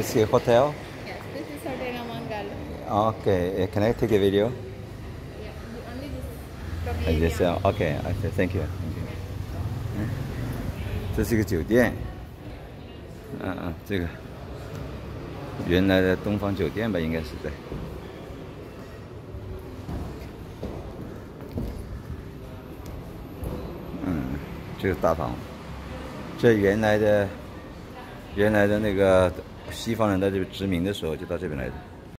This is hotel. Yes, this is Hotel Mangal. Okay, can I take a video? Yeah, only this lobby I just area. okay. I say thank you. Thank you. 这是一个酒店。这个原来的东方酒店吧，应该是在。这个大堂，这原来的那个西方人在这里殖民的时候就到这边来的。